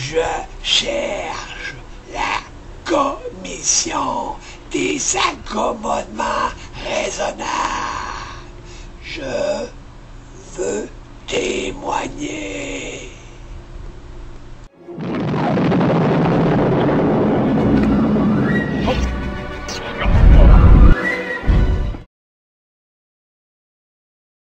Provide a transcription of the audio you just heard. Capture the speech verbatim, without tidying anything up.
Je cherche la commission des accommodements raisonnables. Je veux témoigner.